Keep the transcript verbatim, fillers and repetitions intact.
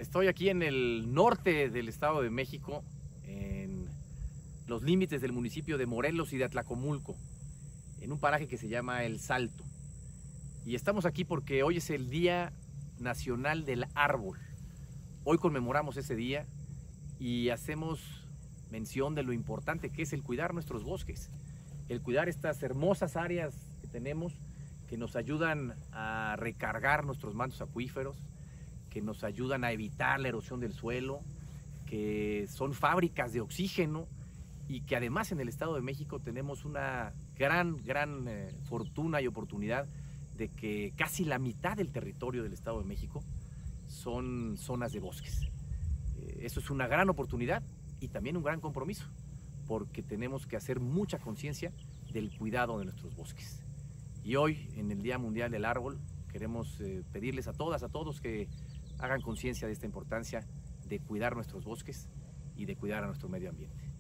Estoy aquí en el norte del Estado de México, en los límites del municipio de Morelos y de Atlacomulco, en un paraje que se llama El Salto. Y estamos aquí porque hoy es el Día Nacional del Árbol. Hoy conmemoramos ese día y hacemos mención de lo importante que es el cuidar nuestros bosques, el cuidar estas hermosas áreas que tenemos, que nos ayudan a recargar nuestros mantos acuíferos, que nos ayudan a evitar la erosión del suelo, que son fábricas de oxígeno y que además en el Estado de México tenemos una gran, gran eh, fortuna y oportunidad de que casi la mitad del territorio del Estado de México son zonas de bosques. Eh, eso es una gran oportunidad y también un gran compromiso, porque tenemos que hacer mucha conciencia del cuidado de nuestros bosques. Y hoy, en el Día Mundial del Árbol, queremos eh, pedirles a todas, a todos que hagan conciencia de esta importancia de cuidar nuestros bosques y de cuidar a nuestro medio ambiente.